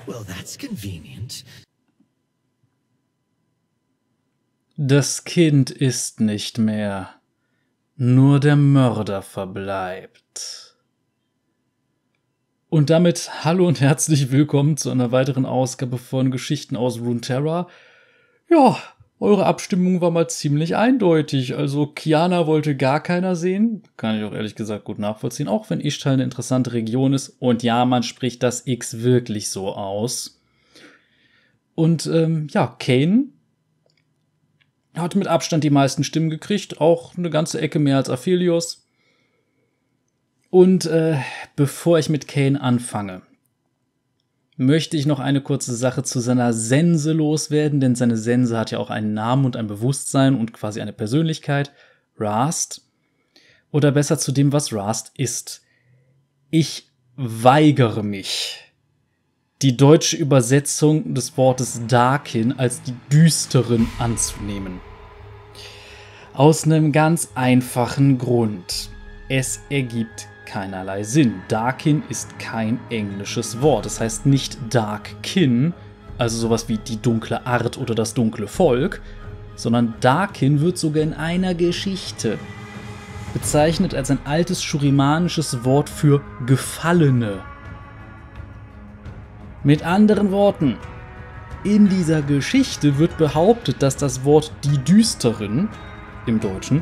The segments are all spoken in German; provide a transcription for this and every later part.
Well, that's convenient. Das Kind ist nicht mehr, nur der Mörder verbleibt. Und damit hallo und herzlich willkommen zu einer weiteren Ausgabe von Geschichten aus Runeterra. Ja, eure Abstimmung war mal ziemlich eindeutig. Also Qiyana wollte gar keiner sehen. Kann ich auch ehrlich gesagt gut nachvollziehen, auch wenn Ixtal eine interessante Region ist. Und ja, man spricht das X wirklich so aus. Und Kain hat mit Abstand die meisten Stimmen gekriegt, auch eine ganze Ecke mehr als Aphelios. Und bevor ich mit Kain anfange, möchte ich noch eine kurze Sache zu seiner Sense loswerden, denn seine Sense hat ja auch einen Namen und ein Bewusstsein und quasi eine Persönlichkeit, Rast. Oder besser zu dem, was Rast ist. Ich weigere mich, die deutsche Übersetzung des Wortes Darkin als die Düsteren anzunehmen. Aus einem ganz einfachen Grund. Es ergibt keinerlei Sinn. Darkin ist kein englisches Wort. Das heißt nicht Darkin, also sowas wie die dunkle Art oder das dunkle Volk, sondern Darkin wird sogar in einer Geschichte bezeichnet als ein altes schurimanisches Wort für Gefallene. Mit anderen Worten, in dieser Geschichte wird behauptet, dass das Wort die Düsteren im Deutschen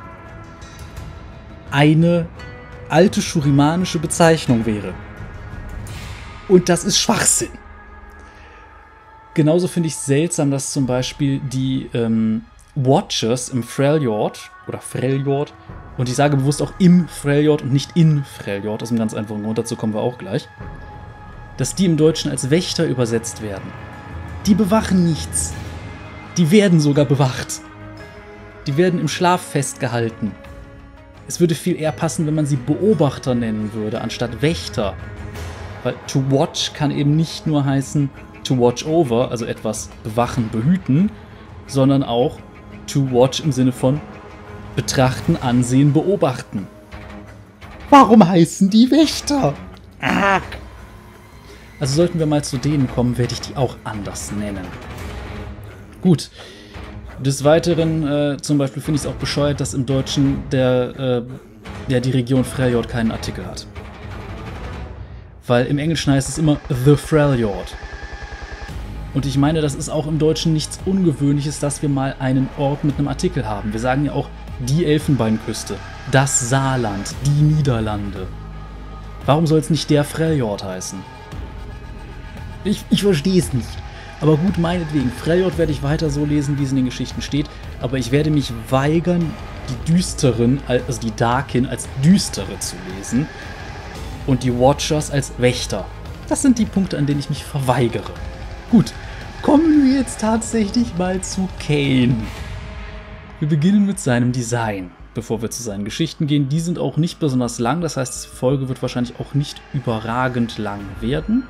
eine alte schurimanische Bezeichnung wäre. Und das ist Schwachsinn. Genauso finde ich seltsam, dass zum Beispiel die Watchers im Freljord oder Freljord, und ich sage bewusst auch im Freljord und nicht in Freljord, aus einem ganz einfachen Grund, dazu kommen wir auch gleich, dass die im Deutschen als Wächter übersetzt werden. Die bewachen nichts. Die werden sogar bewacht. Die werden im Schlaf festgehalten. Es würde viel eher passen, wenn man sie Beobachter nennen würde, anstatt Wächter. Weil to watch kann eben nicht nur heißen to watch over, also etwas bewachen, behüten, sondern auch to watch im Sinne von betrachten, ansehen, beobachten. Warum heißen die Wächter? Also sollten wir mal zu denen kommen, werde ich die auch anders nennen. Gut. Des Weiteren zum Beispiel finde ich es auch bescheuert, dass im Deutschen die Region Freljord keinen Artikel hat. Weil im Englischen heißt es immer The Freljord. Und ich meine, das ist auch im Deutschen nichts Ungewöhnliches, dass wir mal einen Ort mit einem Artikel haben. Wir sagen ja auch die Elfenbeinküste, das Saarland, die Niederlande. Warum soll es nicht der Freljord heißen? Ich verstehe es nicht. Aber gut, meinetwegen. Freljord werde ich weiter so lesen, wie es in den Geschichten steht. Aber ich werde mich weigern, die Düsteren, also die Darkin, als Düstere zu lesen. Und die Watchers als Wächter. Das sind die Punkte, an denen ich mich verweigere. Gut, kommen wir jetzt tatsächlich mal zu Kain. Wir beginnen mit seinem Design, bevor wir zu seinen Geschichten gehen. Die sind auch nicht besonders lang, das heißt, die Folge wird wahrscheinlich auch nicht überragend lang werden.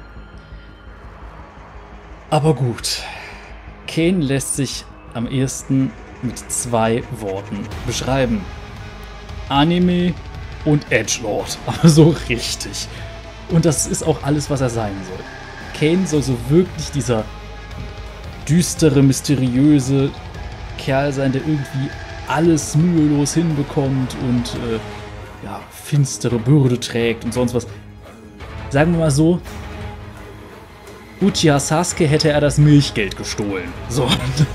Aber gut, Kain lässt sich am ehesten mit 2 Worten beschreiben. Anime und Edgelord, aber so richtig. Und das ist auch alles, was er sein soll. Kain soll so wirklich dieser düstere, mysteriöse Kerl sein, der irgendwie alles mühelos hinbekommt und finstere Bürde trägt und sonst was. Sagen wir mal so, Uchiha Sasuke hätte er das Milchgeld gestohlen. So,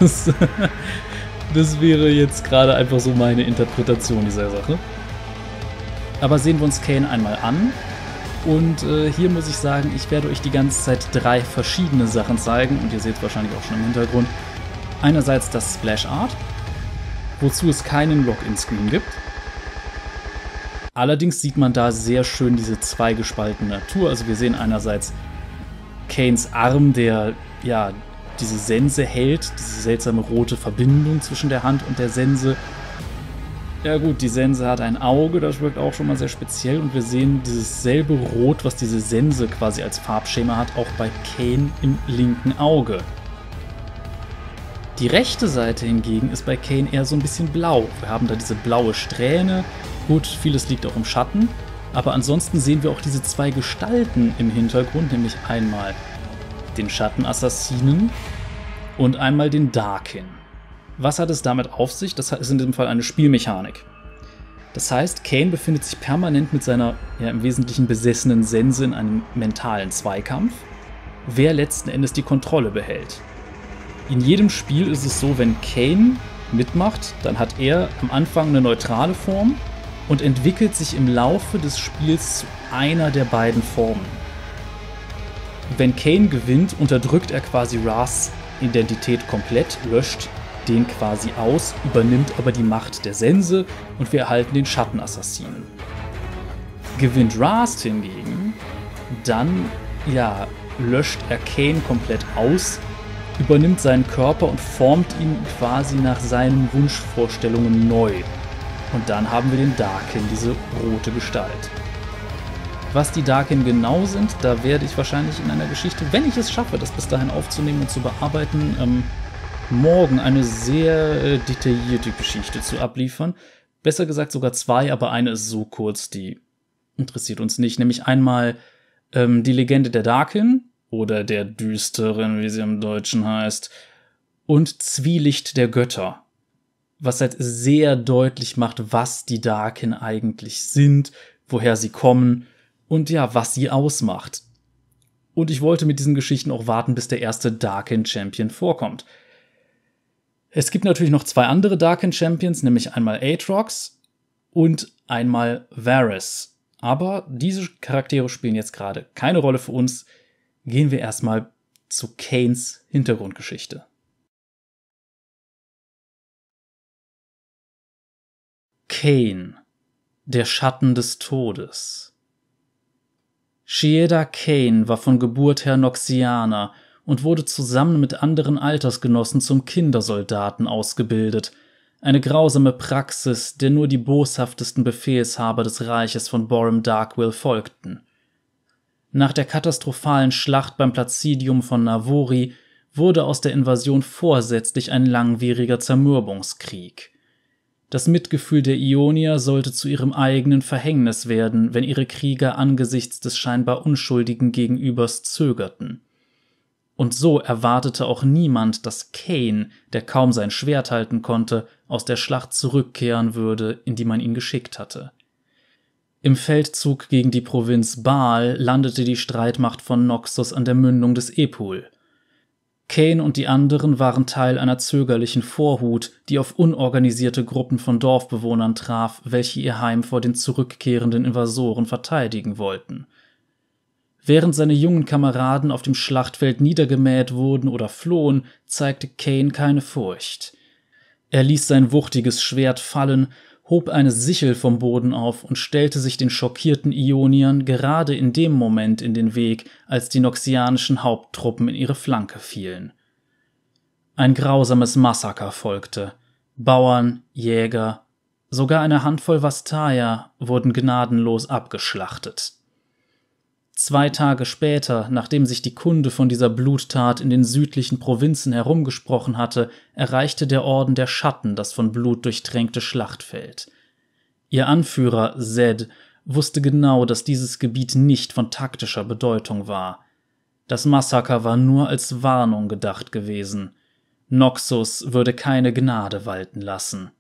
das wäre jetzt gerade einfach so meine Interpretation dieser Sache. Aber sehen wir uns Kain einmal an. Und hier muss ich sagen, ich werde euch die ganze Zeit 3 verschiedene Sachen zeigen. Und ihr seht es wahrscheinlich auch schon im Hintergrund. Einerseits das Splash Art, wozu es keinen Login-Screen gibt. Allerdings sieht man da sehr schön diese zweigespaltene Natur. Also wir sehen einerseits Kains Arm, der ja diese Sense hält, diese seltsame rote Verbindung zwischen der Hand und der Sense. Ja gut, die Sense hat ein Auge, das wirkt auch schon mal sehr speziell und wir sehen dieses selbe Rot, was diese Sense quasi als Farbschema hat, auch bei Kain im linken Auge. Die rechte Seite hingegen ist bei Kain eher so ein bisschen blau. Wir haben da diese blaue Strähne, gut, vieles liegt auch im Schatten, aber ansonsten sehen wir auch diese 2 Gestalten im Hintergrund, nämlich einmal den Schattenassassinen und einmal den Darkin. Was hat es damit auf sich? Das ist in diesem Fall eine Spielmechanik. Das heißt, Kain befindet sich permanent mit seiner im Wesentlichen besessenen Sense in einem mentalen Zweikampf, wer letzten Endes die Kontrolle behält. In jedem Spiel ist es so, wenn Kain mitmacht, dann hat er am Anfang eine neutrale Form und entwickelt sich im Laufe des Spiels zu einer der beiden Formen. Wenn Kain gewinnt, unterdrückt er quasi Wraths Identität komplett, löscht den quasi aus, übernimmt aber die Macht der Sense und wir erhalten den Schattenassassinen. Gewinnt Wrath hingegen, dann löscht er Kain komplett aus, übernimmt seinen Körper und formt ihn quasi nach seinen Wunschvorstellungen neu. Und dann haben wir den Darkin, diese rote Gestalt. Was die Darkin genau sind, da werde ich wahrscheinlich in einer Geschichte, wenn ich es schaffe, das bis dahin aufzunehmen und zu bearbeiten, morgen eine sehr detaillierte Geschichte zu abliefern. Besser gesagt sogar 2, aber eine ist so kurz, die interessiert uns nicht. Nämlich einmal die Legende der Darkin oder der Düsteren, wie sie im Deutschen heißt, und Zwielicht der Götter. Was halt sehr deutlich macht, was die Darkin eigentlich sind, woher sie kommen und was sie ausmacht. Und ich wollte mit diesen Geschichten auch warten, bis der erste Darkin-Champion vorkommt. Es gibt natürlich noch 2 andere Darkin-Champions, nämlich einmal Aatrox und einmal Varys. Aber diese Charaktere spielen jetzt gerade keine Rolle für uns. Gehen wir erstmal zu Kains Hintergrundgeschichte. Kain, der Schatten des Todes. Sheeda Kain war von Geburt her Noxianer und wurde zusammen mit anderen Altersgenossen zum Kindersoldaten ausgebildet. Eine grausame Praxis, der nur die boshaftesten Befehlshaber des Reiches von Borim Darkwill folgten. Nach der katastrophalen Schlacht beim Placidium von Navori wurde aus der Invasion vorsätzlich ein langwieriger Zermürbungskrieg. Das Mitgefühl der Ionier sollte zu ihrem eigenen Verhängnis werden, wenn ihre Krieger angesichts des scheinbar unschuldigen Gegenübers zögerten. Und so erwartete auch niemand, dass Kain, der kaum sein Schwert halten konnte, aus der Schlacht zurückkehren würde, in die man ihn geschickt hatte. Im Feldzug gegen die Provinz Baal landete die Streitmacht von Noxus an der Mündung des Epul. Kain und die anderen waren Teil einer zögerlichen Vorhut, die auf unorganisierte Gruppen von Dorfbewohnern traf, welche ihr Heim vor den zurückkehrenden Invasoren verteidigen wollten. Während seine jungen Kameraden auf dem Schlachtfeld niedergemäht wurden oder flohen, zeigte Kain keine Furcht. Er ließ sein wuchtiges Schwert fallen, hob eine Sichel vom Boden auf und stellte sich den schockierten Ioniern gerade in dem Moment in den Weg, als die noxianischen Haupttruppen in ihre Flanke fielen. Ein grausames Massaker folgte. Bauern, Jäger, sogar eine Handvoll Vastaya wurden gnadenlos abgeschlachtet. 2 Tage später, nachdem sich die Kunde von dieser Bluttat in den südlichen Provinzen herumgesprochen hatte, erreichte der Orden der Schatten das von Blut durchtränkte Schlachtfeld. Ihr Anführer, Zed, wusste genau, dass dieses Gebiet nicht von taktischer Bedeutung war. Das Massaker war nur als Warnung gedacht gewesen. Noxus würde keine Gnade walten lassen.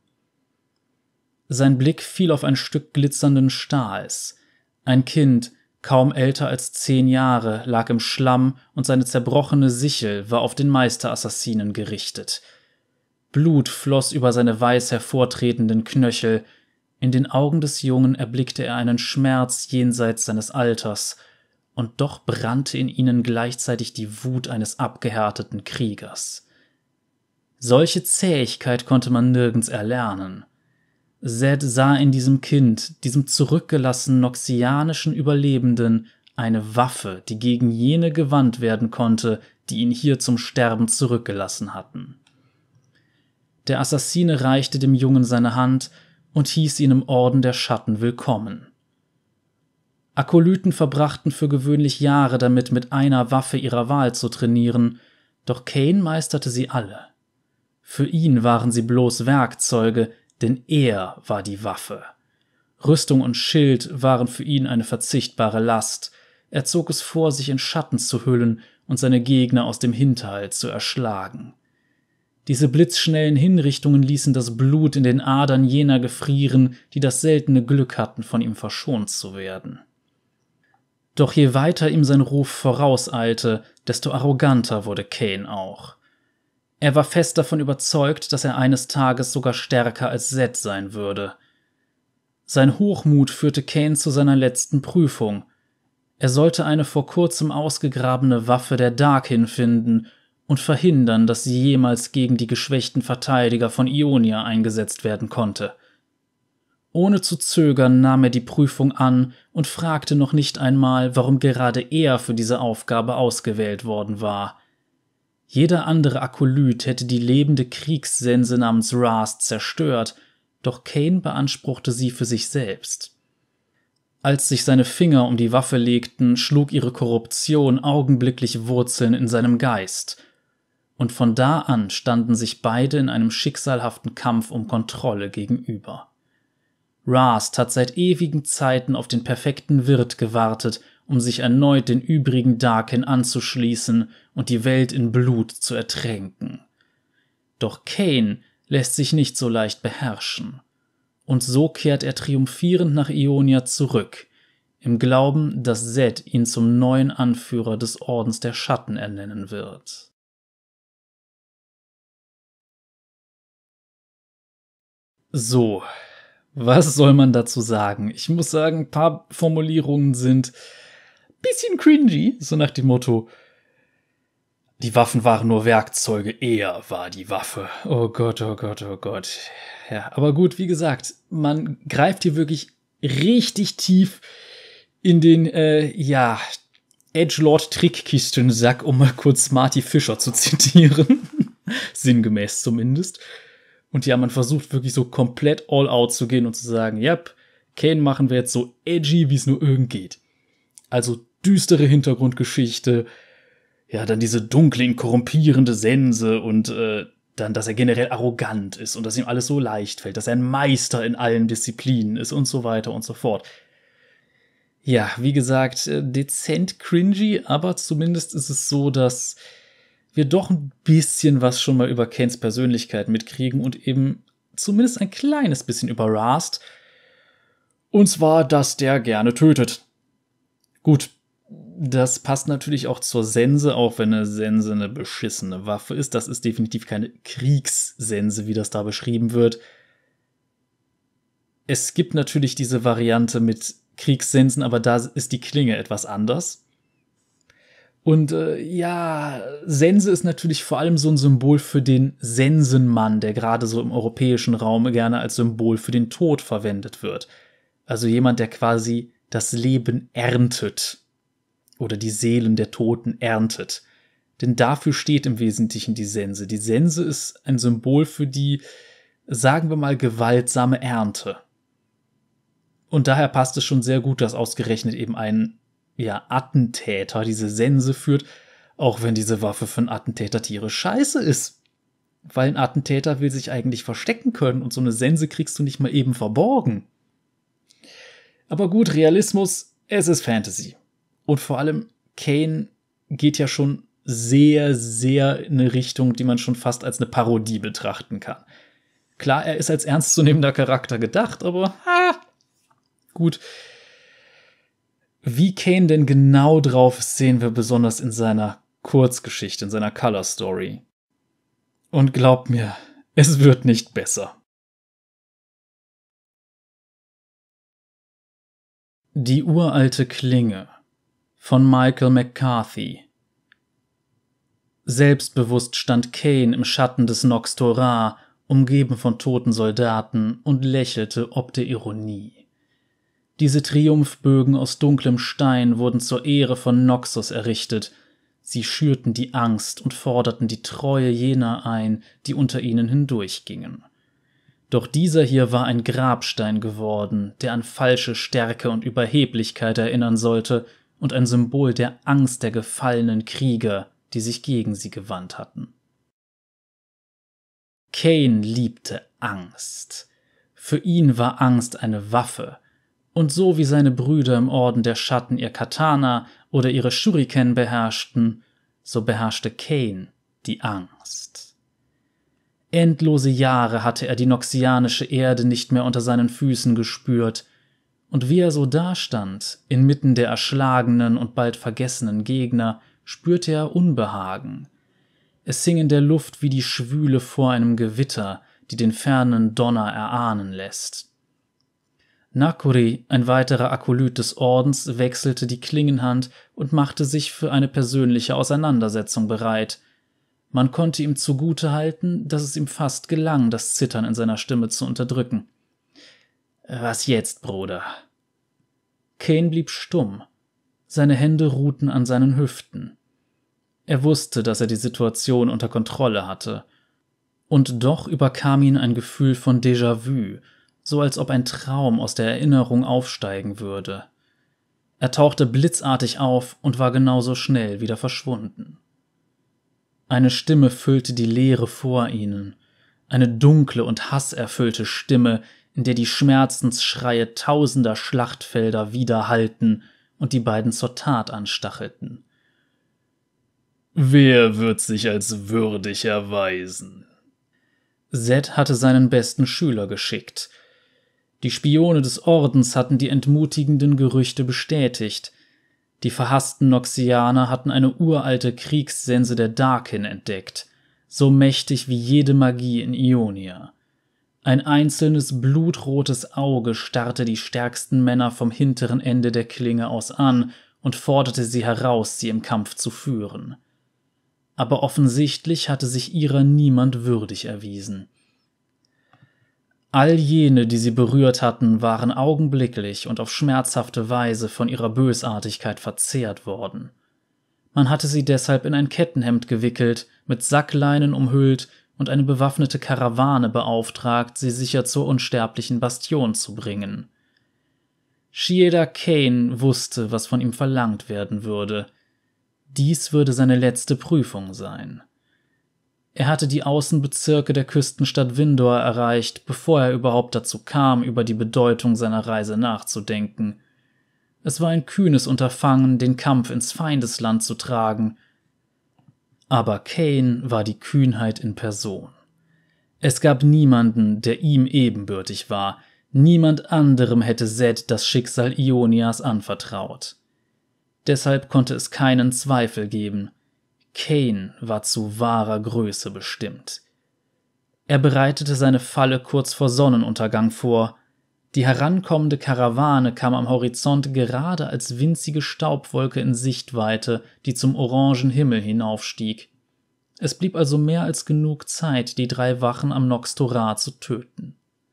Sein Blick fiel auf ein Stück glitzernden Stahls. Ein Kind, kaum älter als 10 Jahre, lag im Schlamm und seine zerbrochene Sichel war auf den Meisterassassinen gerichtet. Blut floss über seine weiß hervortretenden Knöchel. In den Augen des Jungen erblickte er einen Schmerz jenseits seines Alters, und doch brannte in ihnen gleichzeitig die Wut eines abgehärteten Kriegers. Solche Zähigkeit konnte man nirgends erlernen. Zed sah in diesem Kind, diesem zurückgelassenen noxianischen Überlebenden, eine Waffe, die gegen jene gewandt werden konnte, die ihn hier zum Sterben zurückgelassen hatten. Der Assassine reichte dem Jungen seine Hand und hieß ihn im Orden der Schatten willkommen. Akolyten verbrachten für gewöhnlich Jahre damit, mit einer Waffe ihrer Wahl zu trainieren, doch Kain meisterte sie alle. Für ihn waren sie bloß Werkzeuge, denn er war die Waffe. Rüstung und Schild waren für ihn eine verzichtbare Last. Er zog es vor, sich in Schatten zu hüllen und seine Gegner aus dem Hinterhalt zu erschlagen. Diese blitzschnellen Hinrichtungen ließen das Blut in den Adern jener gefrieren, die das seltene Glück hatten, von ihm verschont zu werden. Doch je weiter ihm sein Ruf vorauseilte, desto arroganter wurde Kane auch. Er war fest davon überzeugt, dass er eines Tages sogar stärker als Zed sein würde. Sein Hochmut führte Kane zu seiner letzten Prüfung. Er sollte eine vor kurzem ausgegrabene Waffe der Darkin finden und verhindern, dass sie jemals gegen die geschwächten Verteidiger von Ionia eingesetzt werden konnte. Ohne zu zögern nahm er die Prüfung an und fragte noch nicht einmal, warum gerade er für diese Aufgabe ausgewählt worden war. Jeder andere Akolyt hätte die lebende Kriegssense namens Rast zerstört, doch Kane beanspruchte sie für sich selbst. Als sich seine Finger um die Waffe legten, schlug ihre Korruption augenblicklich Wurzeln in seinem Geist. Und von da an standen sich beide in einem schicksalhaften Kampf um Kontrolle gegenüber. Rast hat seit ewigen Zeiten auf den perfekten Wirt gewartet, um sich erneut den übrigen Darkin anzuschließen und die Welt in Blut zu ertränken. Doch Kane lässt sich nicht so leicht beherrschen. Und so kehrt er triumphierend nach Ionia zurück, im Glauben, dass Zed ihn zum neuen Anführer des Ordens der Schatten ernennen wird. So, was soll man dazu sagen? Ich muss sagen, ein paar Formulierungen sind ein bisschen cringy, so nach dem Motto: Die Waffen waren nur Werkzeuge, er war die Waffe. Oh Gott, oh Gott, oh Gott. Ja, aber gut, wie gesagt, man greift hier wirklich richtig tief in den, Edgelord-Trickkistensack, um mal kurz Marty Fischer zu zitieren. Sinngemäß zumindest. Und ja, man versucht wirklich so komplett all out zu gehen und zu sagen, yep, Kane machen wir jetzt so edgy, wie es nur irgend geht. Also düstere Hintergrundgeschichte, ja, dann diese dunkle, korrumpierende Sense und dann, dass er generell arrogant ist und dass ihm alles so leicht fällt, dass er ein Meister in allen Disziplinen ist und so weiter und so fort. Ja, wie gesagt, dezent cringy, aber zumindest ist es so, dass wir doch ein bisschen was schon mal über Kanes Persönlichkeit mitkriegen und eben zumindest ein kleines bisschen über Rast. Und zwar, dass der gerne tötet. Gut, das passt natürlich auch zur Sense, auch wenn eine Sense eine beschissene Waffe ist. Das ist definitiv keine Kriegssense, wie das da beschrieben wird. Es gibt natürlich diese Variante mit Kriegssensen, aber da ist die Klinge etwas anders. Und Sense ist natürlich vor allem so ein Symbol für den Sensenmann, der gerade so im europäischen Raum gerne als Symbol für den Tod verwendet wird. Also jemand, der quasi das Leben erntet oder die Seelen der Toten erntet. Denn dafür steht im Wesentlichen die Sense. Die Sense ist ein Symbol für die, sagen wir mal, gewaltsame Ernte. Und daher passt es schon sehr gut, dass ausgerechnet eben ein Attentäter diese Sense führt, auch wenn diese Waffe für einen Attentäter tierisch scheiße ist. Weil ein Attentäter will sich eigentlich verstecken können und so eine Sense kriegst du nicht mal eben verborgen. Aber gut, Realismus, es ist Fantasy. Und vor allem, Kane geht ja schon sehr, sehr in eine Richtung, die man schon fast als eine Parodie betrachten kann. Klar, er ist als ernstzunehmender Charakter gedacht, aber gut. Wie Kane denn genau drauf ist, sehen wir besonders in seiner Kurzgeschichte, in seiner Color Story. Und glaubt mir, es wird nicht besser. Die uralte Klinge von Michael McCarthy. Selbstbewusst stand Kane im Schatten des Nox Torah, umgeben von toten Soldaten, und lächelte ob der Ironie. Diese Triumphbögen aus dunklem Stein wurden zur Ehre von Noxus errichtet. Sie schürten die Angst und forderten die Treue jener ein, die unter ihnen hindurchgingen. Doch dieser hier war ein Grabstein geworden, der an falsche Stärke und Überheblichkeit erinnern sollte und ein Symbol der Angst der gefallenen Krieger, die sich gegen sie gewandt hatten. Kane liebte Angst. Für ihn war Angst eine Waffe. Und so wie seine Brüder im Orden der Schatten ihr Katana oder ihre Shuriken beherrschten, so beherrschte Kane die Angst. Endlose Jahre hatte er die noxianische Erde nicht mehr unter seinen Füßen gespürt, und wie er so dastand, inmitten der erschlagenen und bald vergessenen Gegner, spürte er Unbehagen. Es hing in der Luft wie die Schwüle vor einem Gewitter, die den fernen Donner erahnen lässt. Nakuri, ein weiterer Akolyt des Ordens, wechselte die Klingenhand und machte sich für eine persönliche Auseinandersetzung bereit. Man konnte ihm zugutehalten, dass es ihm fast gelang, das Zittern in seiner Stimme zu unterdrücken. »Was jetzt, Bruder?« Kane blieb stumm. Seine Hände ruhten an seinen Hüften. Er wusste, dass er die Situation unter Kontrolle hatte. Und doch überkam ihn ein Gefühl von Déjà-vu, so als ob ein Traum aus der Erinnerung aufsteigen würde. Er tauchte blitzartig auf und war genauso schnell wieder verschwunden. Eine Stimme füllte die Leere vor ihnen, eine dunkle und hasserfüllte Stimme, in der die Schmerzensschreie tausender Schlachtfelder widerhallten und die beiden zur Tat anstachelten. »Wer wird sich als würdig erweisen?« Zed hatte seinen besten Schüler geschickt. Die Spione des Ordens hatten die entmutigenden Gerüchte bestätigt. Die verhassten Noxianer hatten eine uralte Kriegssense der Darkin entdeckt, so mächtig wie jede Magie in Ionia. Ein einzelnes blutrotes Auge starrte die stärksten Männer vom hinteren Ende der Klinge aus an und forderte sie heraus, sie im Kampf zu führen. Aber offensichtlich hatte sich ihrer niemand würdig erwiesen. All jene, die sie berührt hatten, waren augenblicklich und auf schmerzhafte Weise von ihrer Bösartigkeit verzehrt worden. Man hatte sie deshalb in ein Kettenhemd gewickelt, mit Sackleinen umhüllt und eine bewaffnete Karawane beauftragt, sie sicher zur unsterblichen Bastion zu bringen. Shieda Kane wusste, was von ihm verlangt werden würde. Dies würde seine letzte Prüfung sein. Er hatte die Außenbezirke der Küstenstadt Windor erreicht, bevor er überhaupt dazu kam, über die Bedeutung seiner Reise nachzudenken. Es war ein kühnes Unterfangen, den Kampf ins Feindesland zu tragen. Aber Kane war die Kühnheit in Person. Es gab niemanden, der ihm ebenbürtig war. Niemand anderem hätte Zed das Schicksal Ionias anvertraut. Deshalb konnte es keinen Zweifel geben. Kane war zu wahrer Größe bestimmt. Er bereitete seine Falle kurz vor Sonnenuntergang vor. Die herankommende Karawane kam am Horizont gerade als winzige Staubwolke in Sichtweite, die zum orangen Himmel hinaufstieg. Es blieb also mehr als genug Zeit, die 3 Wachen am Nox Torah zu töten.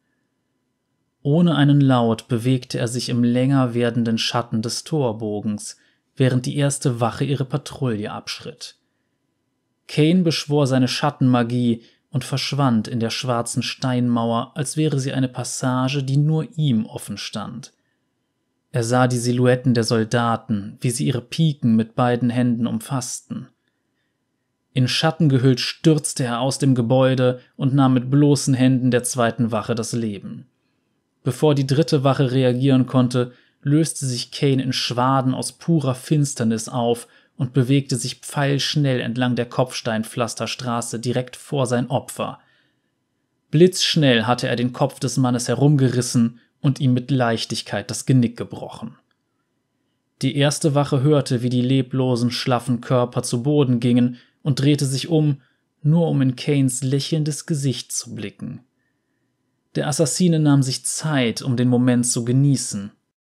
Ohne einen Laut bewegte er sich im länger werdenden Schatten des Torbogens, während die erste Wache ihre Patrouille abschritt. Kane beschwor seine Schattenmagie und verschwand in der schwarzen Steinmauer, als wäre sie eine Passage, die nur ihm offen stand. Er sah die Silhouetten der Soldaten, wie sie ihre Piken mit beiden Händen umfassten. In Schatten gehüllt stürzte er aus dem Gebäude und nahm mit bloßen Händen der 2. Wache das Leben. Bevor die 3. Wache reagieren konnte, löste sich Kane in Schwaden aus purer Finsternis auf und bewegte sich pfeilschnell entlang der Kopfsteinpflasterstraße direkt vor sein Opfer. Blitzschnell hatte er den Kopf des Mannes herumgerissen und ihm mit Leichtigkeit das Genick gebrochen. Die 1. Wache hörte, wie die leblosen, schlaffen Körper zu Boden gingen und drehte sich um, nur um in Kanes lächelndes Gesicht zu blicken. Der Assassine nahm sich Zeit, um den Moment zu genießen.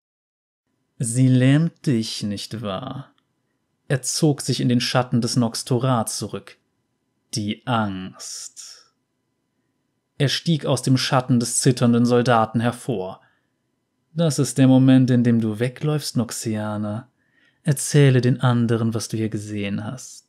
»Sie lähmt dich, nicht wahr?« Er zog sich in den Schatten des Nox Torah zurück. »Die Angst.« Er stieg aus dem Schatten des zitternden Soldaten hervor. »Das ist der Moment, in dem du wegläufst, Noxianer. Erzähle den anderen, was du hier gesehen hast.«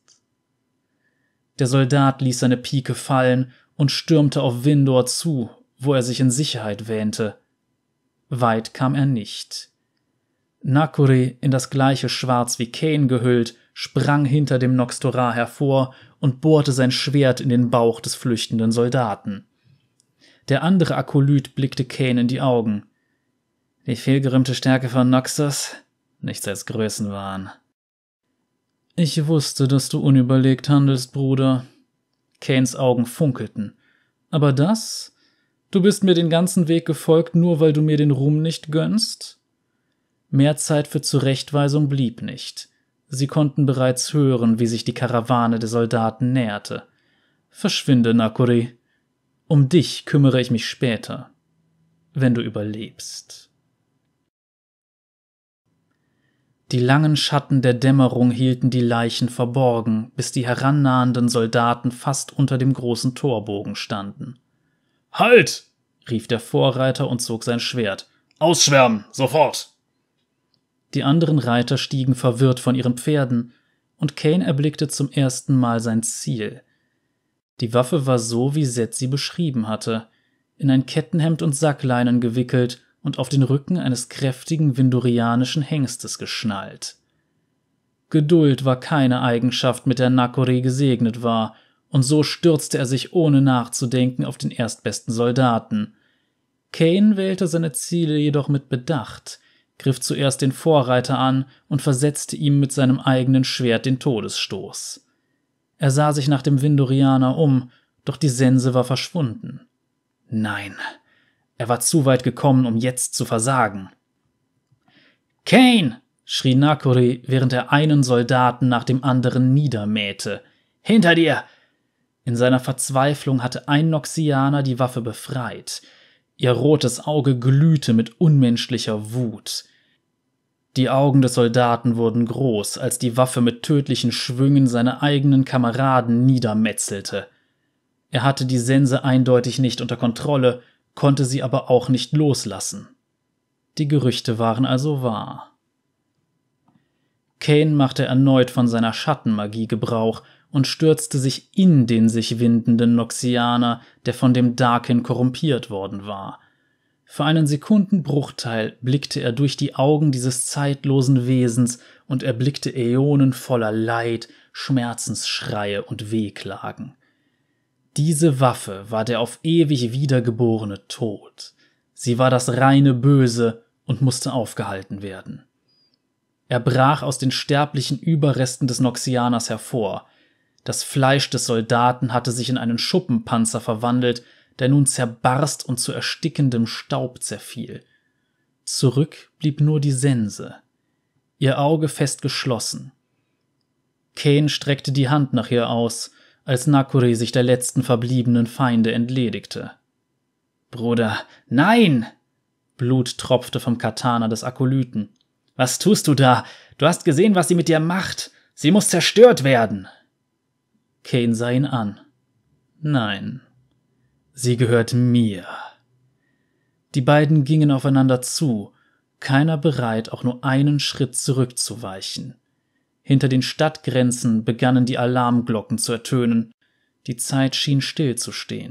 Der Soldat ließ seine Pike fallen und stürmte auf Windor zu, wo er sich in Sicherheit wähnte. Weit kam er nicht. Nakuri, in das gleiche Schwarz wie Kane gehüllt, sprang hinter dem Nox Torah hervor und bohrte sein Schwert in den Bauch des flüchtenden Soldaten. Der andere Akolyt blickte Kane in die Augen. Die vielgerühmte Stärke von Noxus? Nichts als Größenwahn. Ich wusste, dass du unüberlegt handelst, Bruder. Kanes Augen funkelten. Aber das? Du bist mir den ganzen Weg gefolgt, nur weil du mir den Ruhm nicht gönnst? Mehr Zeit für Zurechtweisung blieb nicht. Sie konnten bereits hören, wie sich die Karawane der Soldaten näherte. Verschwinde, Nakuri. Um dich kümmere ich mich später, wenn du überlebst. Die langen Schatten der Dämmerung hielten die Leichen verborgen, bis die herannahenden Soldaten fast unter dem großen Torbogen standen. »Halt!« rief der Vorreiter und zog sein Schwert. »Ausschwärmen, sofort!« Die anderen Reiter stiegen verwirrt von ihren Pferden, und Kane erblickte zum ersten Mal sein Ziel. Die Waffe war so, wie Zed sie beschrieben hatte, in ein Kettenhemd und Sackleinen gewickelt und auf den Rücken eines kräftigen vindurianischen Hengstes geschnallt. Geduld war keine Eigenschaft, mit der Nakuri gesegnet war, und so stürzte er sich ohne nachzudenken auf den erstbesten Soldaten. Kane wählte seine Ziele jedoch mit Bedacht, griff zuerst den Vorreiter an und versetzte ihm mit seinem eigenen Schwert den Todesstoß. Er sah sich nach dem Vindurianer um, doch die Sense war verschwunden. Nein, er war zu weit gekommen, um jetzt zu versagen. »Kane!« schrie Nakuri, während er einen Soldaten nach dem anderen niedermähte. »Hinter dir!« In seiner Verzweiflung hatte ein Noxianer die Waffe befreit. Ihr rotes Auge glühte mit unmenschlicher Wut. Die Augen des Soldaten wurden groß, als die Waffe mit tödlichen Schwüngen seine eigenen Kameraden niedermetzelte. Er hatte die Sense eindeutig nicht unter Kontrolle, konnte sie aber auch nicht loslassen. Die Gerüchte waren also wahr. Kane machte erneut von seiner Schattenmagie Gebrauch und stürzte sich in den sich windenden Noxianer, der von dem Daken korrumpiert worden war. Für einen Sekundenbruchteil blickte er durch die Augen dieses zeitlosen Wesens und erblickte Äonen voller Leid, Schmerzensschreie und Wehklagen. Diese Waffe war der auf ewig wiedergeborene Tod. Sie war das reine Böse und musste aufgehalten werden. Er brach aus den sterblichen Überresten des Noxianers hervor. Das Fleisch des Soldaten hatte sich in einen Schuppenpanzer verwandelt, der nun zerbarst und zu erstickendem Staub zerfiel. Zurück blieb nur die Sense, ihr Auge fest geschlossen. Kane streckte die Hand nach ihr aus, als Nakuri sich der letzten verbliebenen Feinde entledigte. »Bruder, nein!« Blut tropfte vom Katana des Akolyten. »Was tust du da? Du hast gesehen, was sie mit dir macht. Sie muss zerstört werden!« Kane sah ihn an. »Nein, sie gehört mir.« Die beiden gingen aufeinander zu, keiner bereit, auch nur einen Schritt zurückzuweichen. Hinter den Stadtgrenzen begannen die Alarmglocken zu ertönen. Die Zeit schien stillzustehen.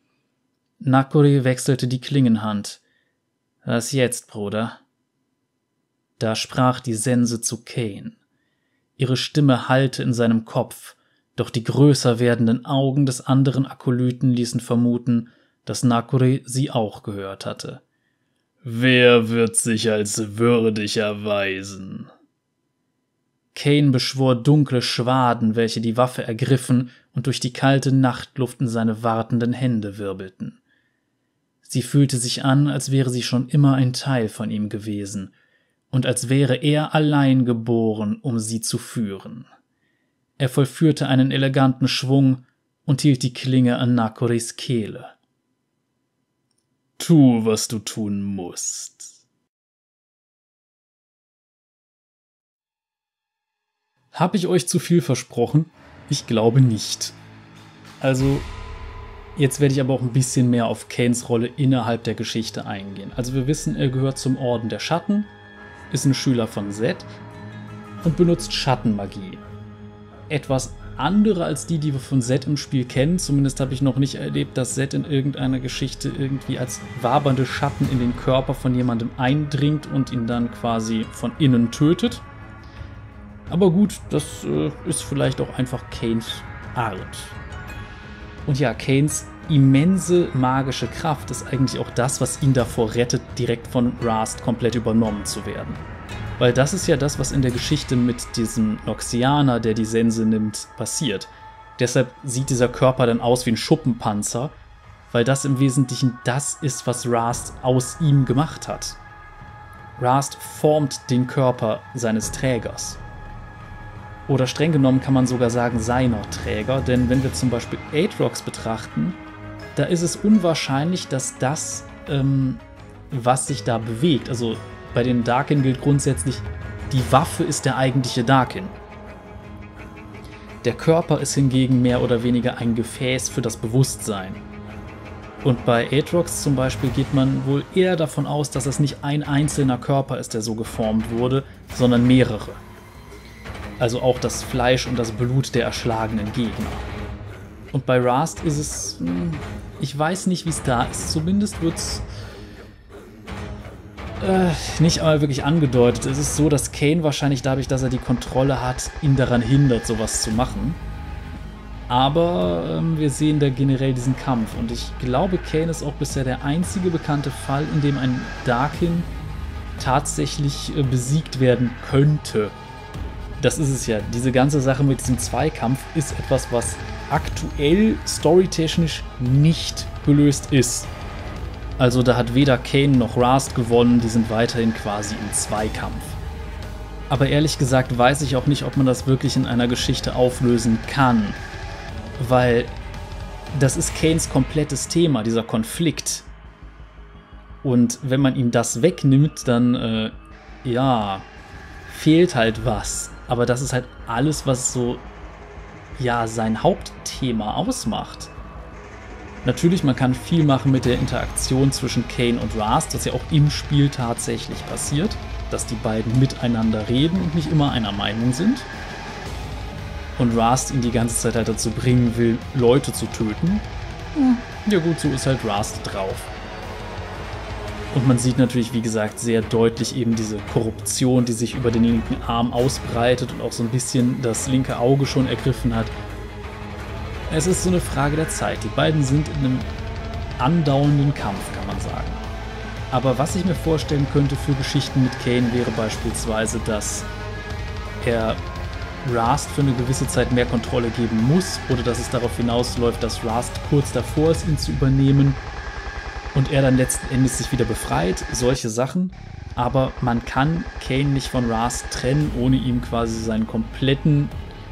Nakuri wechselte die Klingenhand. »Was jetzt, Bruder?« Da sprach die Sense zu Kane. Ihre Stimme hallte in seinem Kopf, doch die größer werdenden Augen des anderen Akolyten ließen vermuten, dass Nakuri sie auch gehört hatte. »Wer wird sich als würdig erweisen?« Kane beschwor dunkle Schwaden, welche die Waffe ergriffen und durch die kalte Nachtluft in seine wartenden Hände wirbelten. Sie fühlte sich an, als wäre sie schon immer ein Teil von ihm gewesen und als wäre er allein geboren, um sie zu führen. Er vollführte einen eleganten Schwung und hielt die Klinge an Nakuris Kehle. »Tu, was du tun musst.« Habe ich euch zu viel versprochen? Ich glaube nicht. Also, jetzt werde ich aber auch ein bisschen mehr auf Kanes Rolle innerhalb der Geschichte eingehen. Also wir wissen, er gehört zum Orden der Schatten, ist ein Schüler von Zed und benutzt Schattenmagie. Etwas andere als die wir von Zed im Spiel kennen. Zumindest habe ich noch nicht erlebt, dass Zed in irgendeiner Geschichte irgendwie als wabernde Schatten in den Körper von jemandem eindringt und ihn dann quasi von innen tötet. Aber gut, das ist vielleicht auch einfach Kanes Art. Und ja, Kanes immense magische Kraft ist eigentlich auch das, was ihn davor rettet, direkt von Rast komplett übernommen zu werden. Weil das ist ja das, was in der Geschichte mit diesem Noxianer, der die Sense nimmt, passiert. Deshalb sieht dieser Körper dann aus wie ein Schuppenpanzer, weil das im Wesentlichen das ist, was Rast aus ihm gemacht hat. Rast formt den Körper seines Trägers. Oder streng genommen kann man sogar sagen seiner Träger, denn wenn wir zum Beispiel Aatrox betrachten, da ist es unwahrscheinlich, dass das, was sich da bewegt, also bei den Darkin gilt grundsätzlich, die Waffe ist der eigentliche Darkin. Der Körper ist hingegen mehr oder weniger ein Gefäß für das Bewusstsein. Und bei Aatrox zum Beispiel geht man wohl eher davon aus, dass es nicht ein einzelner Körper ist, der so geformt wurde, sondern mehrere. Also auch das Fleisch und das Blut der erschlagenen Gegner. Und bei Rast ist es, ich weiß nicht, wie es da ist, zumindest wird es nicht einmal wirklich angedeutet. Es ist so, dass Kain wahrscheinlich dadurch, dass er die Kontrolle hat, ihn daran hindert, sowas zu machen. Aber wir sehen da generell diesen Kampf. Und ich glaube, Kain ist auch bisher der einzige bekannte Fall, in dem ein Darkin tatsächlich besiegt werden könnte. Das ist es ja. Diese ganze Sache mit diesem Zweikampf ist etwas, was aktuell storytechnisch nicht gelöst ist. Also da hat weder Kain noch Rast gewonnen, die sind weiterhin quasi im Zweikampf. Aber ehrlich gesagt weiß ich auch nicht, ob man das wirklich in einer Geschichte auflösen kann. Weil das ist Kains komplettes Thema, dieser Konflikt. Und wenn man ihm das wegnimmt, dann, fehlt halt was. Aber das ist halt alles, was so, sein Hauptthema ausmacht. Natürlich, man kann viel machen mit der Interaktion zwischen Kain und Rast, das ja auch im Spiel tatsächlich passiert, dass die beiden miteinander reden und nicht immer einer Meinung sind. Und Rast ihn die ganze Zeit halt dazu bringen will, Leute zu töten. Ja gut, so ist halt Rast drauf. Und man sieht natürlich, wie gesagt, sehr deutlich eben diese Korruption, die sich über den linken Arm ausbreitet und auch so ein bisschen das linke Auge schon ergriffen hat. Es ist so eine Frage der Zeit. Die beiden sind in einem andauernden Kampf, kann man sagen. Aber was ich mir vorstellen könnte für Geschichten mit Kain wäre beispielsweise, dass er Rast für eine gewisse Zeit mehr Kontrolle geben muss oder dass es darauf hinausläuft, dass Rast kurz davor ist, ihn zu übernehmen und er dann letzten Endes sich wieder befreit, solche Sachen. Aber man kann Kain nicht von Rast trennen, ohne ihm quasi seinen kompletten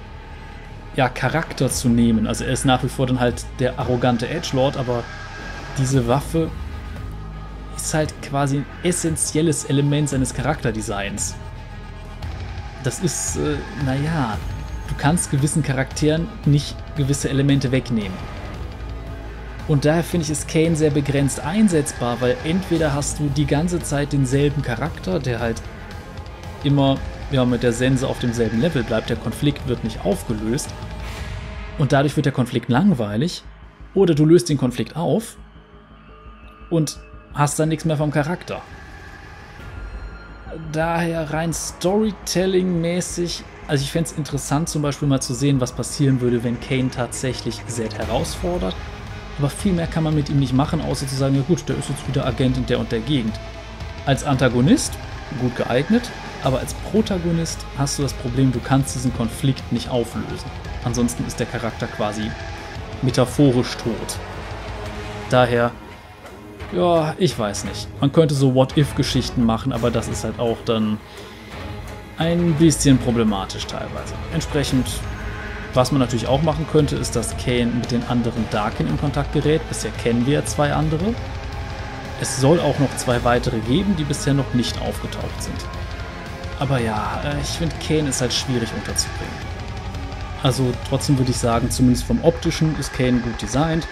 Charakter zu nehmen. Also er ist nach wie vor dann halt der arrogante Edgelord, aber diese Waffe ist halt quasi ein essentielles Element seines Charakterdesigns. Das ist, du kannst gewissen Charakteren nicht gewisse Elemente wegnehmen. Und daher finde ich, ist Kain sehr begrenzt einsetzbar, weil entweder hast du die ganze Zeit denselben Charakter, der halt immer mit der Sense auf demselben Level bleibt, der Konflikt wird nicht aufgelöst und dadurch wird der Konflikt langweilig, oder du löst den Konflikt auf und hast dann nichts mehr vom Charakter. Daher rein Storytelling-mäßig, also ich fände es interessant zum Beispiel mal zu sehen, was passieren würde, wenn Kain tatsächlich Zed herausfordert, aber viel mehr kann man mit ihm nicht machen, außer zu sagen, ja gut, der ist jetzt wieder Agent in der und der Gegend. Als Antagonist gut geeignet, aber als Protagonist hast du das Problem, du kannst diesen Konflikt nicht auflösen. Ansonsten ist der Charakter quasi metaphorisch tot. Daher, ich weiß nicht. Man könnte so What-If-Geschichten machen, aber das ist halt auch dann ein bisschen problematisch teilweise. Entsprechend, was man natürlich auch machen könnte, ist, dass Kain mit den anderen Darkin in Kontakt gerät. Bisher kennen wir ja 2 andere. Es soll auch noch 2 weitere geben, die bisher noch nicht aufgetaucht sind. Aber ich finde, Kain ist halt schwierig unterzubringen. Also trotzdem würde ich sagen, zumindest vom Optischen ist Kain gut designt.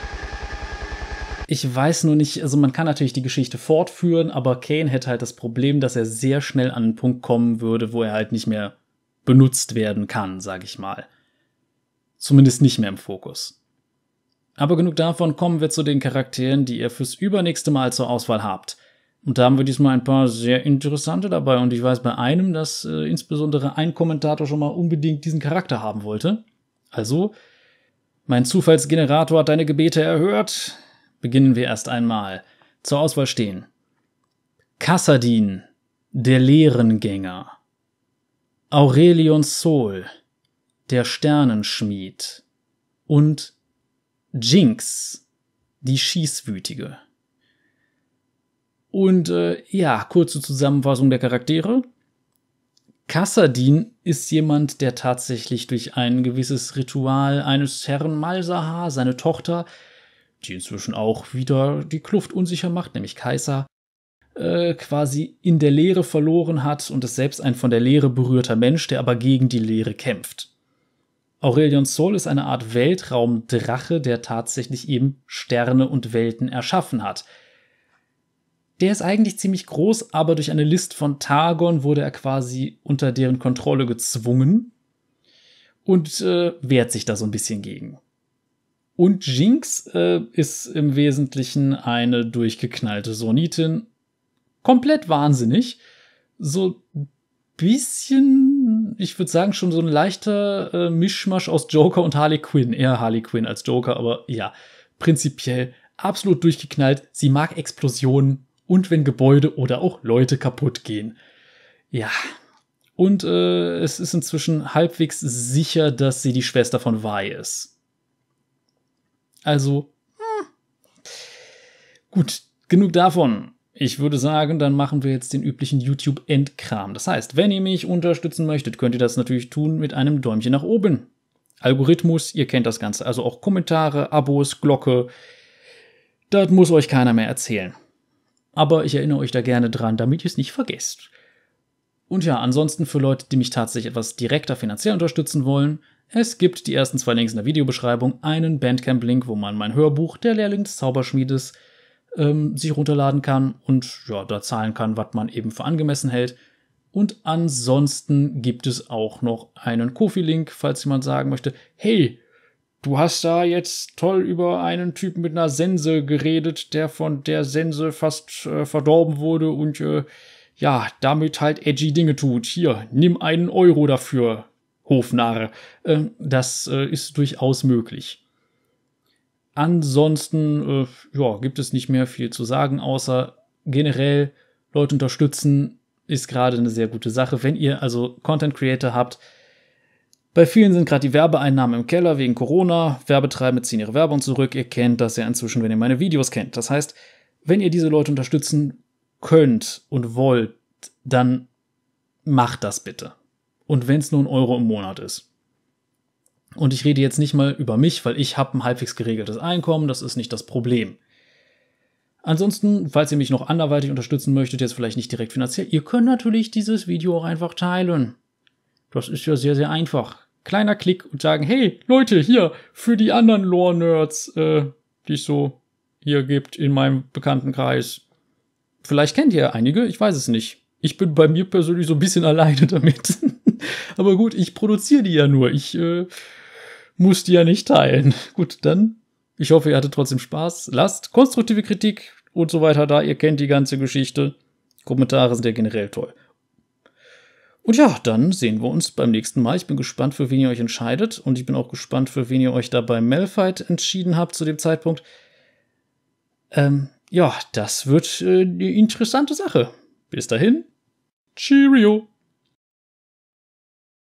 Ich weiß nur nicht, also man kann natürlich die Geschichte fortführen, aber Kain hätte halt das Problem, dass er sehr schnell an einen Punkt kommen würde, wo er halt nicht mehr benutzt werden kann, sage ich mal. Zumindest nicht mehr im Fokus. Aber genug davon, kommen wir zu den Charakteren, die ihr fürs übernächste Mal zur Auswahl habt. Und da haben wir diesmal ein paar sehr interessante dabei und ich weiß bei einem, dass insbesondere ein Kommentator schon mal unbedingt diesen Charakter haben wollte. Also, mein Zufallsgenerator hat deine Gebete erhört. Beginnen wir erst einmal. Zur Auswahl stehen Kassadin, der Lehrengänger, Aurelion Sol, der Sternenschmied und Jinx, die Schießwütige. Und kurze Zusammenfassung der Charaktere. Kassadin ist jemand, der tatsächlich durch ein gewisses Ritual eines Herrn Malzahar, seine Tochter, die inzwischen auch wieder die Kluft unsicher macht, nämlich Kai'Sa, quasi in der Leere verloren hat und ist selbst ein von der Leere berührter Mensch, der aber gegen die Leere kämpft. Aurelion Sol ist eine Art Weltraumdrache, der tatsächlich eben Sterne und Welten erschaffen hat. Der ist eigentlich ziemlich groß, aber durch eine List von Targon wurde er quasi unter deren Kontrolle gezwungen und wehrt sich da so ein bisschen gegen. Und Jinx ist im Wesentlichen eine durchgeknallte Sornitin, komplett wahnsinnig, so ein bisschen, ich würde sagen, schon so ein leichter Mischmasch aus Joker und Harley Quinn. Eher Harley Quinn als Joker, aber ja, prinzipiell absolut durchgeknallt. Sie mag Explosionen und wenn Gebäude oder auch Leute kaputt gehen. Ja, und es ist inzwischen halbwegs sicher, dass sie die Schwester von Vi ist. Also, gut, genug davon. Ich würde sagen, dann machen wir jetzt den üblichen YouTube-Endkram. Das heißt, wenn ihr mich unterstützen möchtet, könnt ihr das natürlich tun mit einem Däumchen nach oben. Algorithmus, ihr kennt das Ganze. Also auch Kommentare, Abos, Glocke. Das muss euch keiner mehr erzählen. Aber ich erinnere euch da gerne dran, damit ihr es nicht vergesst. Und ja, ansonsten für Leute, die mich tatsächlich etwas direkter finanziell unterstützen wollen, es gibt die ersten 2 Links in der Videobeschreibung, einen Bandcamp-Link, wo man mein Hörbuch Der Lehrling des Zauberschmiedes sich runterladen kann und ja, da zahlen kann, was man eben für angemessen hält. Und ansonsten gibt es auch noch einen Ko-Fi-Link, falls jemand sagen möchte, hey, du hast da jetzt toll über einen Typen mit einer Sense geredet, der von der Sense fast verdorben wurde und damit halt edgy Dinge tut. Hier, nimm 1 Euro dafür, Hofnarr. Das ist durchaus möglich. Ansonsten gibt es nicht mehr viel zu sagen, außer generell Leute unterstützen ist gerade eine sehr gute Sache. Wenn ihr also Content Creator habt, bei vielen sind gerade die Werbeeinnahmen im Keller wegen Corona, Werbetreibende ziehen ihre Werbung zurück, ihr kennt das ja inzwischen, wenn ihr meine Videos kennt. Das heißt, wenn ihr diese Leute unterstützen könnt und wollt, dann macht das bitte. Und wenn es nur 1 Euro im Monat ist. Und ich rede jetzt nicht mal über mich, weil ich habe ein halbwegs geregeltes Einkommen, das ist nicht das Problem. Ansonsten, falls ihr mich noch anderweitig unterstützen möchtet, jetzt vielleicht nicht direkt finanziell, ihr könnt natürlich dieses Video auch einfach teilen. Das ist ja sehr, sehr einfach. Kleiner Klick und sagen, hey, Leute, hier, für die anderen Lore-Nerds, die es so hier gibt in meinem Bekanntenkreis. Vielleicht kennt ihr einige, ich weiß es nicht. Ich bin bei mir persönlich so ein bisschen alleine damit. Aber gut, ich produziere die ja nur. Ich muss die ja nicht teilen. Gut, dann, ich hoffe, ihr hattet trotzdem Spaß. Lasst konstruktive Kritik und so weiter da. Ihr kennt die ganze Geschichte. Kommentare sind ja generell toll. Und ja, dann sehen wir uns beim nächsten Mal. Ich bin gespannt, für wen ihr euch entscheidet. Und ich bin auch gespannt, für wen ihr euch da bei Malphite entschieden habt zu dem Zeitpunkt. Das wird eine interessante Sache. Bis dahin, Cheerio!